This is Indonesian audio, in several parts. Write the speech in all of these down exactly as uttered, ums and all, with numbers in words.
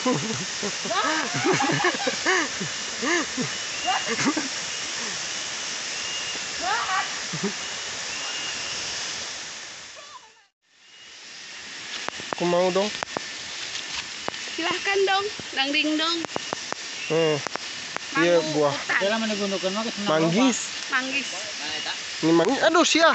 Aku mau dong. Silahkan dong, dangding dong. Hmm. Iya buah manggis. Manggis. Ini manggis. Aduh sia.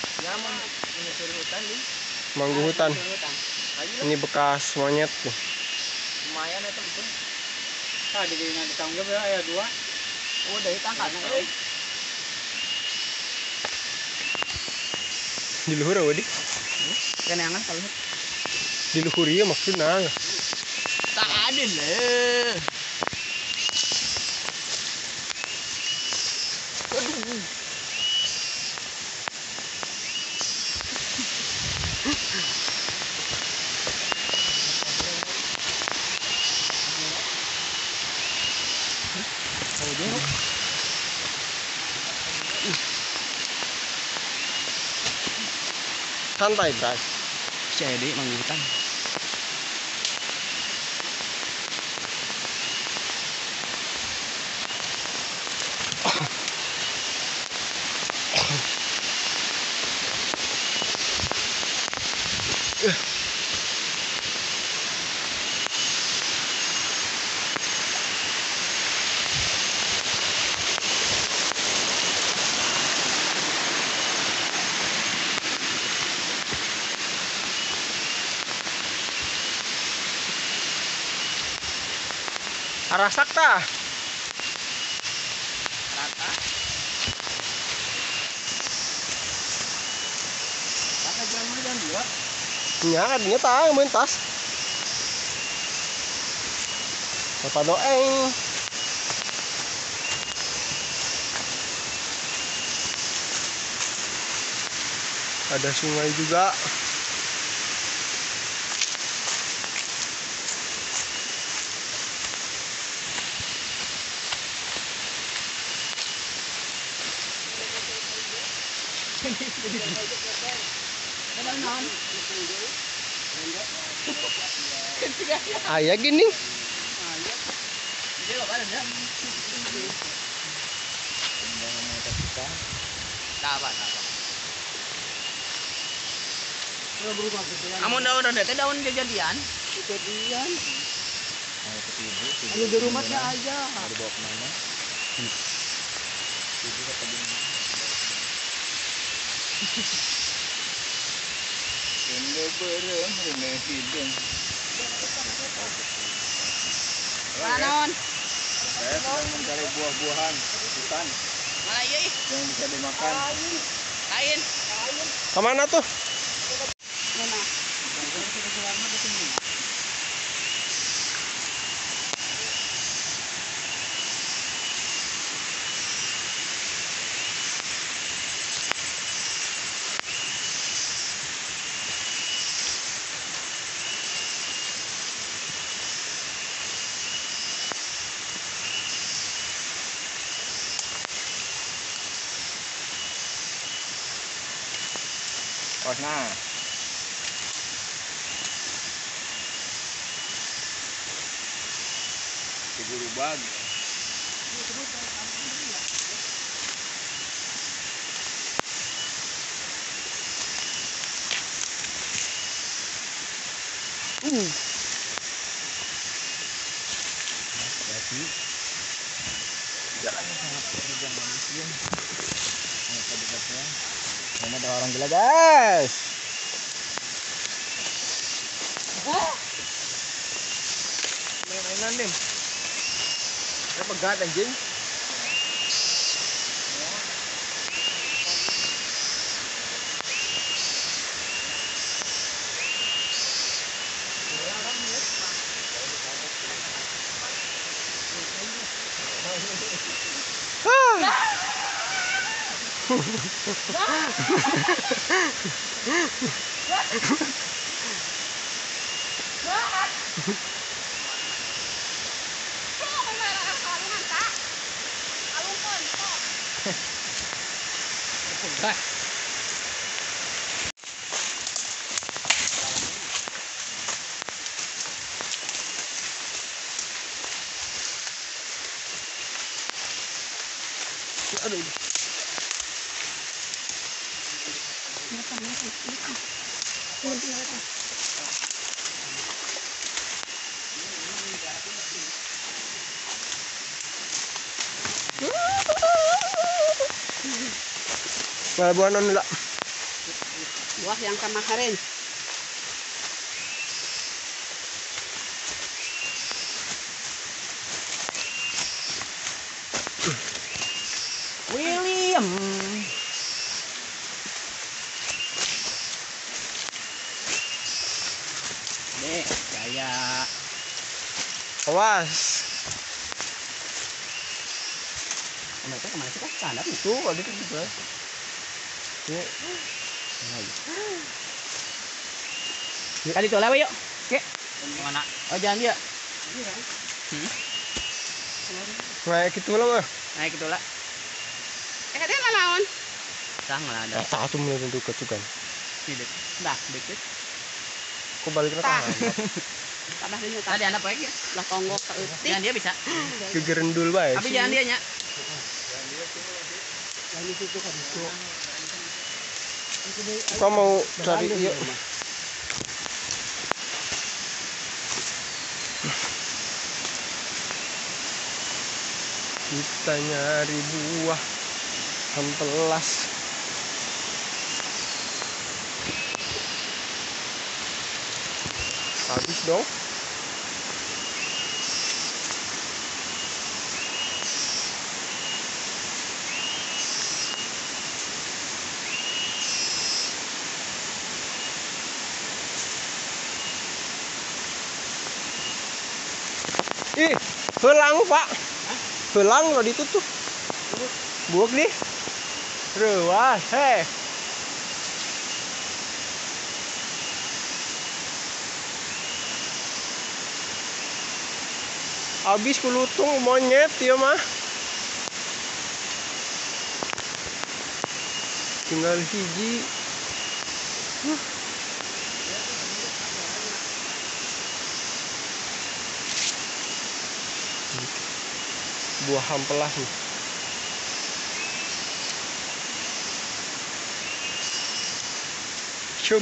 Manggu hutan. Ini bekas monyet nih. Lumayan itu betul. Tadi di nanti tanggung jawab ya dua. Oh dari tangkap. Di luhur apa di? Kenangan kalau Di luhur iya maksudnya. tak ada lah. Santai, Bray. Jadi manggutan. Arah sakta. Rata. Pakai jamu dan dua. Nya kadinya tang mentas. Bapak doeng. Ada sungai juga. Ayah gini. Dapat, dapat. Amun daun ada teh daun kejadian. Kejadian. Hanya di rumahnya aja. Dibawa kemana? Ibu kata Ende berem rene hidung. Manon. Saya sedang mencari buah-buahan hutan Mana iya ih? yang bisa dimakan. Kain. Kemana tuh? Mana? Kosna. Ibu rubag. Uh. Jadi jalannya sangat panjang manusia. Sangat dekatnya. Mana ada orang gila guys. Main-mainan nih. Saya pegat anjing. Aduh. Malah buah non lah. Buah yang kemarin. William. Dek, gaya. Awas. Mereka kemana sih kan? Standar nih. Tuh, ada itu juga. Ini Kali itu lah, yuk. Oke. Mana? Oh, jangan dia. Hmm. naik gitu lah mah. Naik itu lah. Eh, dia naon? Sang lah ada. Eh, tak tuh mulai tentu ke kan. Tidak. Dah, dikit. Aku balik ke Tak. tangan. Tambah dulu Tadi tak. anak apa ya? Lah tonggo ka eutik. Jangan dia bisa. Gegerendul bae. Tapi jangan dia nya. Lagi situ kan itu. Kau mau cari yuk. Kita nyari buah hampelas. Habis dong. Ih, helang Pak. Helang lo ditutup. Buak nih. Rewas, heh. Habis kulutung monyet ya mah. Tinggal hiji. Huh. Buah hampelas nih. Cium.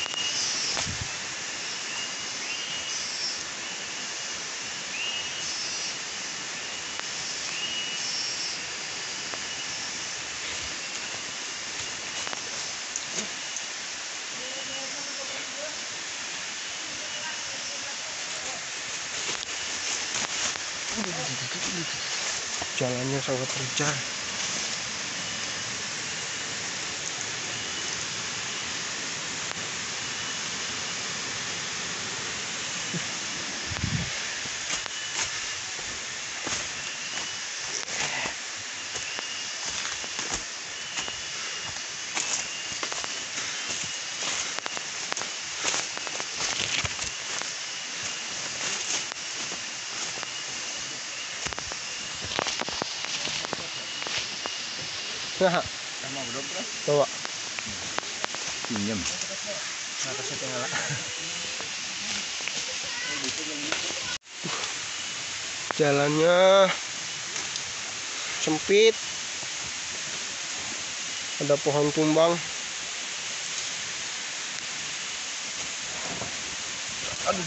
Jalannya sangat terjal. Nah, bawa Pinjam. atasnya tinggal. Jalannya sempit, ada pohon tumbang. Aduh,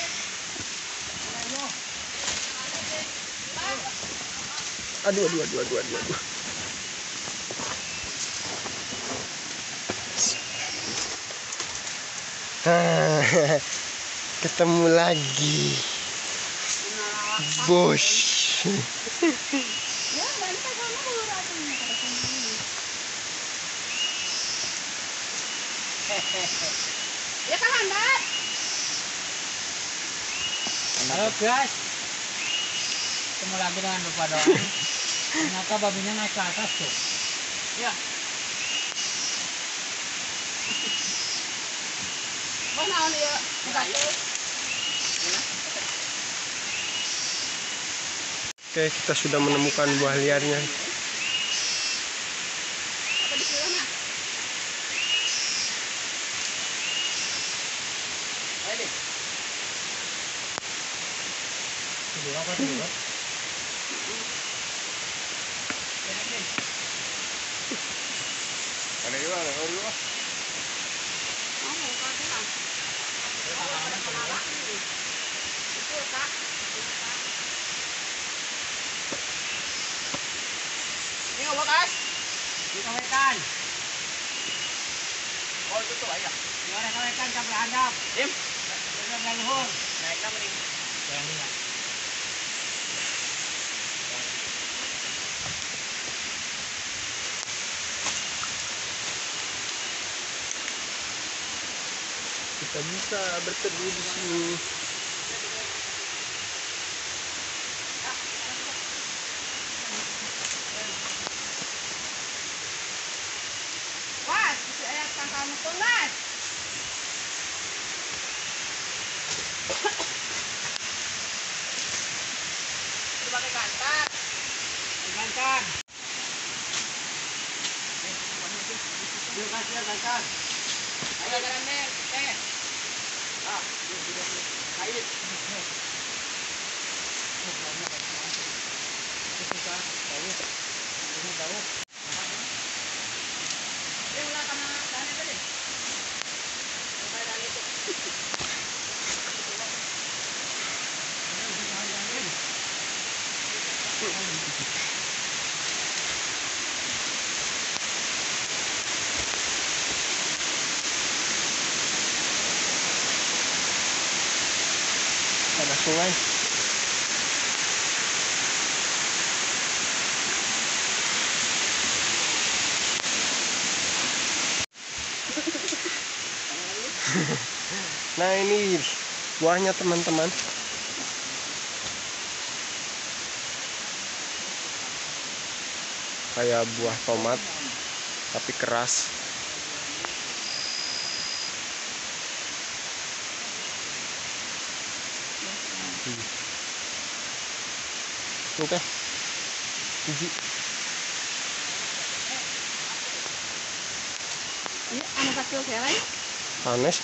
aduh, aduh, aduh, aduh, aduh, aduh. Ah, ketemu lagi, bos. Ya, bantah kamu mau ratunya pada sini. Ya kan handat. Halo guys. Ketemu lagi dengan Bapak Doan. Ternyata babinya naik ke atas tuh. Ya. Mana naon ya? Oke, kita sudah menemukan buah liarnya. Apa di sana? Ayo deh. Dua apa dua? Ano yun? Ano yun? Ini wakas. Di kawetan. Oh, itu tuh ayah. Di orang kawetan ka berhadap. Dim. Sudah berluhur. Naik nama nih. Jangan lihat. Kita bisa berteduh di sini. Was, si ayah kamu tuh mas. Itu pakai kantar. Gankan. Yuk kasih gankan. Ayo jalan nih, eh. Ah, kait. Dia ulah sama sana tadi. Sampai dan itu. Ada sungai. Nah ini buahnya teman-teman. Kayak buah tomat tapi keras. Hmm. Oke. Biji. Ini anu kecil selai. Panas.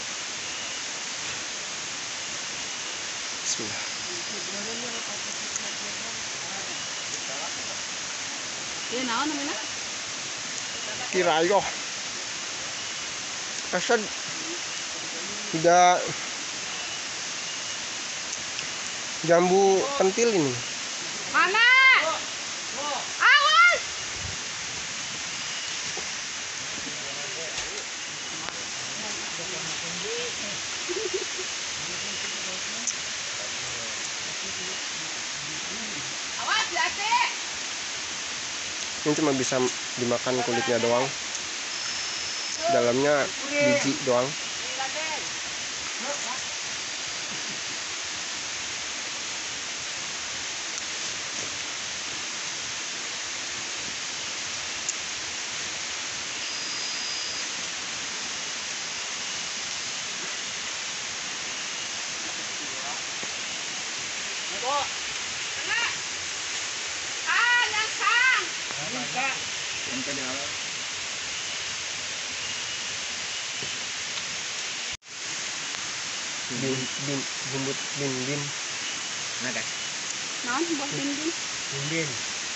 Bismillah. Iya naon namanya? Kirayo. Asal tidak jambu pentil ini. Mana? Awas! Awas, hati. Ini cuma bisa dimakan kulitnya doang. Dalamnya biji doang. Ah, yang sang. Bin, bin, bumbut bin, bin. Ada. Naon buat dinding? Bimbin.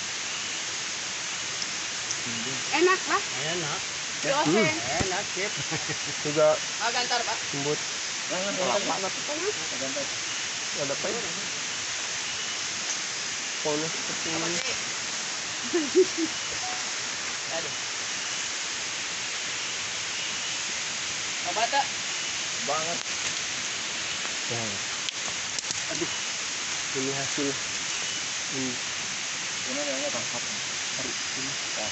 Enak lah. Enak. Dioseng. Enak sip. Juga Ah, gantar, Pak. bumbut. Ada apa ya? Pohonnya seperti ini. Aduh. Apa tak? Banget. Ya. Aduh. Ini hasil ini tangkap hari ini. Ya.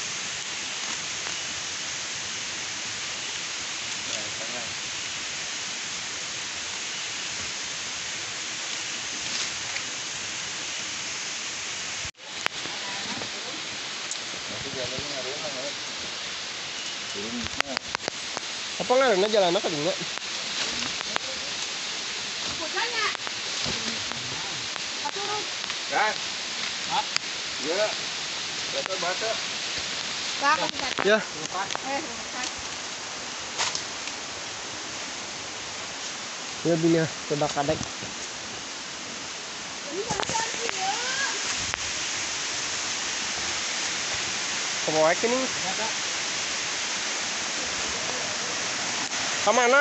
Ya, tengah. Apa ngaranna jalanna ka dinya? Hujannya. Aturun. Kan? Hah? Iya. Bata bata. Pak, kasih satu. Ya, Lepas. Eh, lepas. ya bini coba kadek. Ini jangan sih ya. Kebawa ini. Ada. Kemana?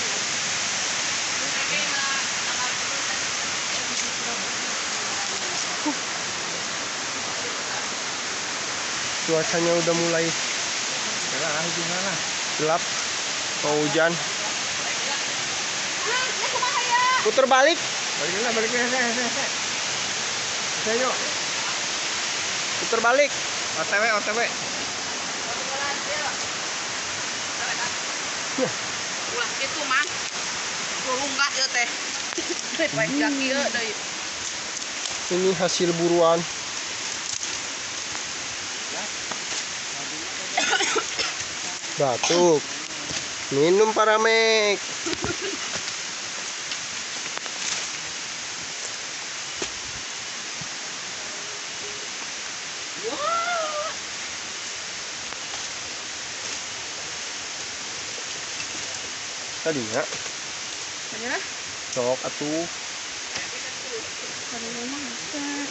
Cuacanya udah mulai gelap, mau hujan. Putar balik. Baliklah, baliklah, saya, saya, saya. Saya yuk. Putar balik. O T W, O T W. Ulah gitu man. Kurunggah ieu teh. Baik kaki ieu deui. Ini hasil buruan. Batuk. Minum Paramek. Tadi ya. Aja Sok atuh. kalau memang enggak.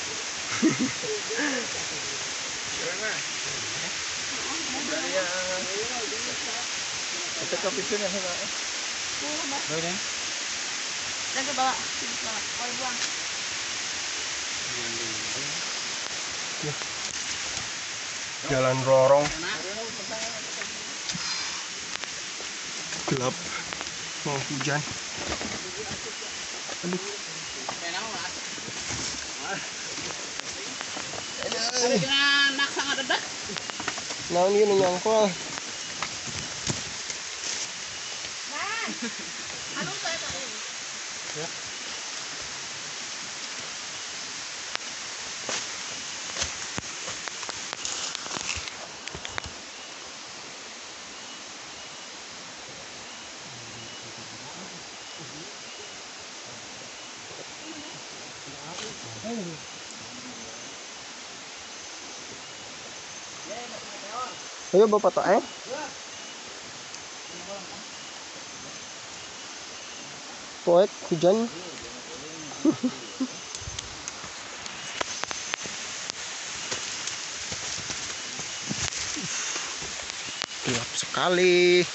Kita ke pintu nih, Pak. Baik deh. Dan ke bawah. Bawa. Oh, buang. Jalan lorong. Gelap. Mau hujan. Aduh. Ada kena nak sangat dedak. Naon ieu nu nyangkol? Man. Anu saya tadi. Ya. Ayo bapak tak eh? Poek hujan. Gelap sekali.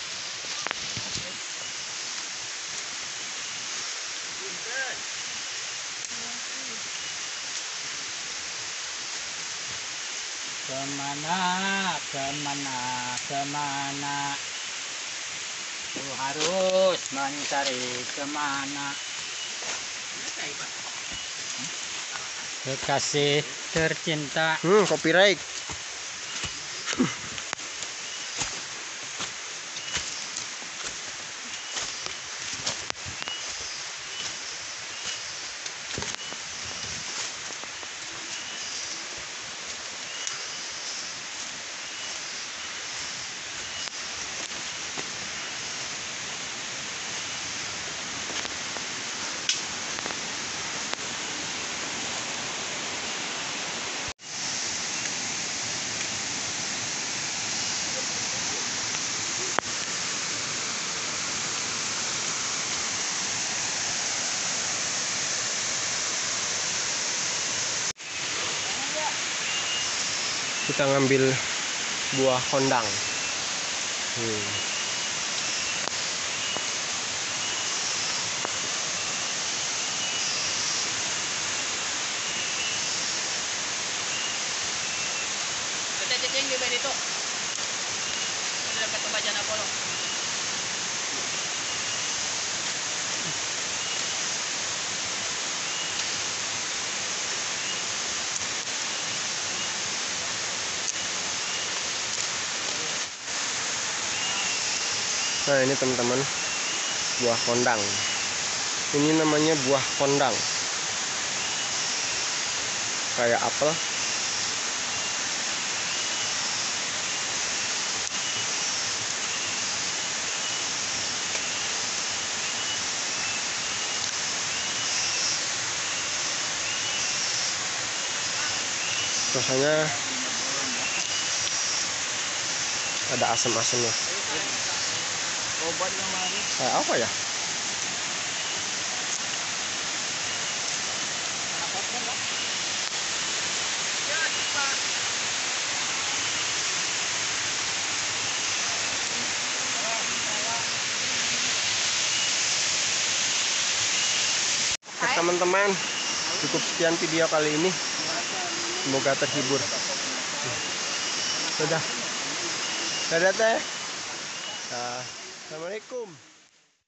Kemana, kemana, kemana? Ku harus mencari kemana? Kekasih tercinta. Hmm, copyright. Kita ngambil buah kondang. Hmm. Kita ceceng di bed itu. Di dekat pembacaan Apollo. Nah ini teman-teman, buah kondang. Ini namanya buah kondang. Kayak apel. Rasanya ada asam-asamnya. Obat yang mana? Kayak apa ya? Oke teman-teman, cukup sekian video kali ini. Semoga terhibur. Sudah. Dadah teh. Assalamualaikum.